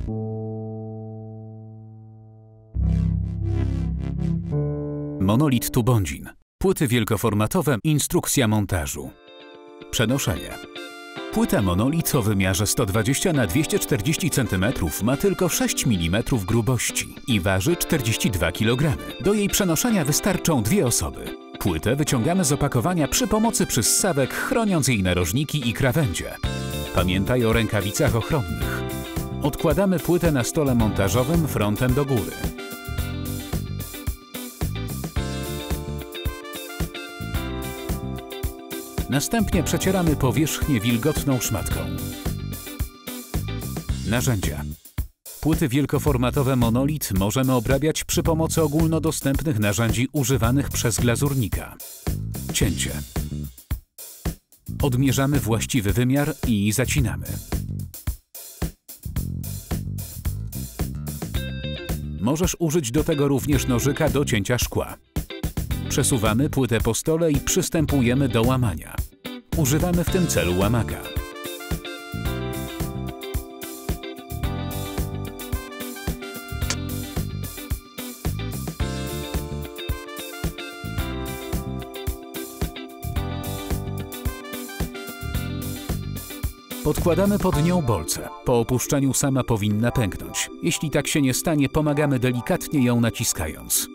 Monolit Tubondzin. Płyty wielkoformatowe, instrukcja montażu. Przenoszenie. Płyta monolit o wymiarze 120 na 240 cm ma tylko 6 mm grubości i waży 42 kg. Do jej przenoszenia wystarczą 2 osoby. Płytę wyciągamy z opakowania przy pomocy przyssawek, chroniąc jej narożniki i krawędzie. Pamiętaj o rękawicach ochronnych. Odkładamy płytę na stole montażowym frontem do góry. Następnie przecieramy powierzchnię wilgotną szmatką. Narzędzia. Płyty wielkoformatowe monolit możemy obrabiać przy pomocy ogólnodostępnych narzędzi używanych przez glazurnika. Cięcie. Odmierzamy właściwy wymiar i zacinamy. Możesz użyć do tego również nożyka do cięcia szkła. Przesuwamy płytę po stole i przystępujemy do łamania. Używamy w tym celu łamaka. Podkładamy pod nią bolcę. Po opuszczeniu sama powinna pęknąć. Jeśli tak się nie stanie, pomagamy delikatnie ją naciskając.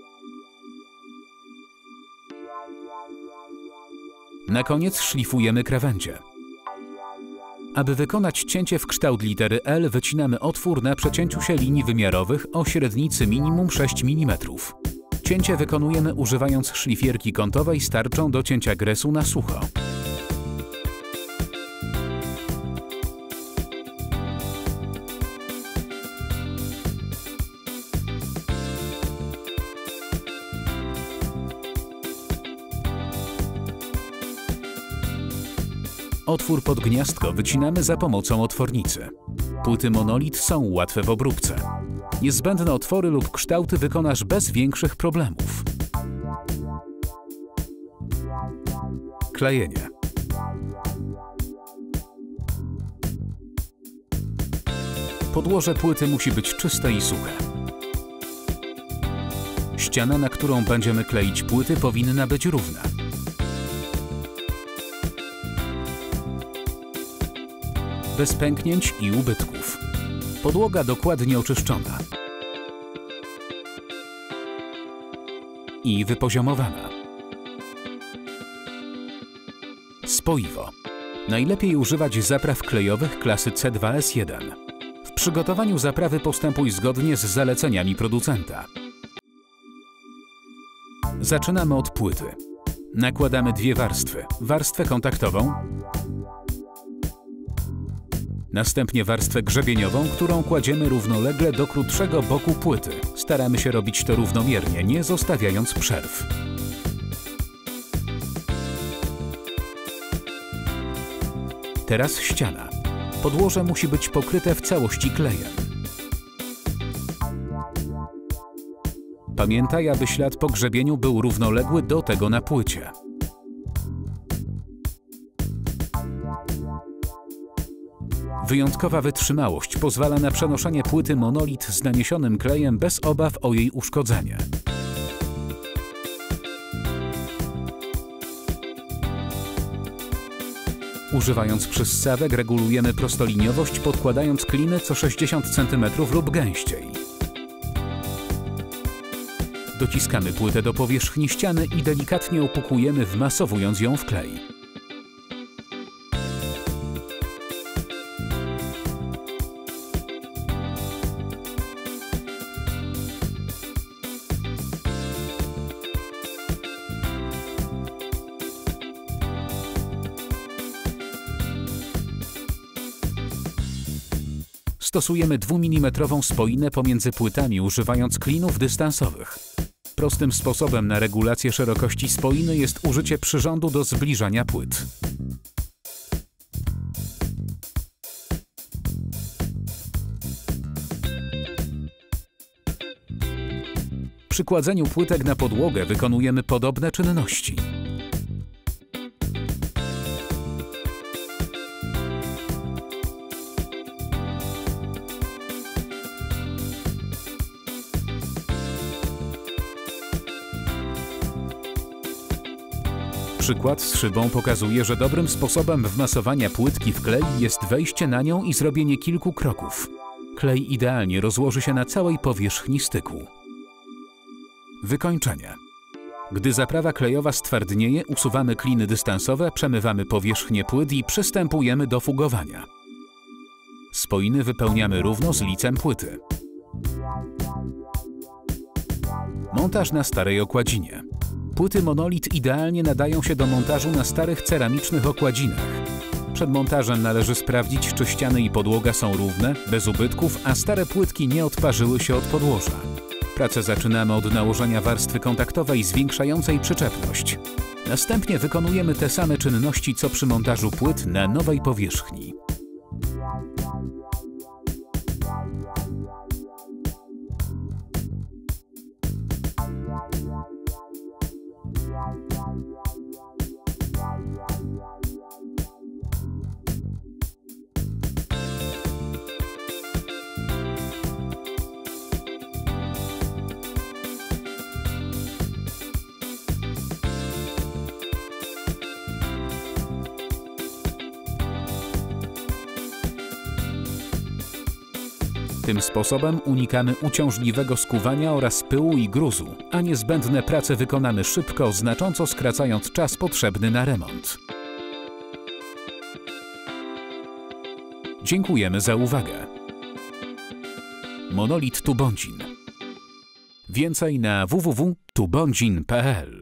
Na koniec szlifujemy krawędzie. Aby wykonać cięcie w kształt litery L, wycinamy otwór na przecięciu się linii wymiarowych o średnicy minimum 6 mm. Cięcie wykonujemy używając szlifierki kątowej z tarczą do cięcia gresu na sucho. Otwór pod gniazdko wycinamy za pomocą otwornicy. Płyty monolit są łatwe w obróbce. Niezbędne otwory lub kształty wykonasz bez większych problemów. Klejenie. Podłoże płyty musi być czyste i suche. Ściana, na którą będziemy kleić płyty, powinna być równa. Bez pęknięć i ubytków. Podłoga dokładnie oczyszczona i wypoziomowana. Spoiwo. Najlepiej używać zapraw klejowych klasy C2S1. W przygotowaniu zaprawy postępuj zgodnie z zaleceniami producenta. Zaczynamy od płyty. Nakładamy 2 warstwy. Warstwę kontaktową, następnie warstwę grzebieniową, którą kładziemy równolegle do krótszego boku płyty. Staramy się robić to równomiernie, nie zostawiając przerw. Teraz ściana. Podłoże musi być pokryte w całości klejem. Pamiętaj, aby ślad po grzebieniu był równoległy do tego na płycie. Wyjątkowa wytrzymałość pozwala na przenoszenie płyty monolit z naniesionym klejem bez obaw o jej uszkodzenie. Używając przyssawek regulujemy prostoliniowość, podkładając kliny co 60 cm lub gęściej. Dociskamy płytę do powierzchni ściany i delikatnie opukujemy, wmasowując ją w klej. Stosujemy 2 mm spoinę pomiędzy płytami, używając klinów dystansowych. Prostym sposobem na regulację szerokości spoiny jest użycie przyrządu do zbliżania płyt. Przy kładzeniu płytek na podłogę wykonujemy podobne czynności. Przykład z szybą pokazuje, że dobrym sposobem wmasowania płytki w klej jest wejście na nią i zrobienie kilku kroków. Klej idealnie rozłoży się na całej powierzchni styku. Wykończenie. Gdy zaprawa klejowa stwardnieje, usuwamy kliny dystansowe, przemywamy powierzchnię płyt i przystępujemy do fugowania. Spoiny wypełniamy równo z licem płyty. Montaż na starej okładzinie. Płyty monolit idealnie nadają się do montażu na starych ceramicznych okładzinach. Przed montażem należy sprawdzić, czy ściany i podłoga są równe, bez ubytków, a stare płytki nie odparzyły się od podłoża. Pracę zaczynamy od nałożenia warstwy kontaktowej zwiększającej przyczepność. Następnie wykonujemy te same czynności, co przy montażu płyt na nowej powierzchni. Tym sposobem unikamy uciążliwego skuwania oraz pyłu i gruzu, a niezbędne prace wykonamy szybko, znacząco skracając czas potrzebny na remont. Dziękujemy za uwagę. Monolit Tubądzin. Więcej na www.tubondzin.pl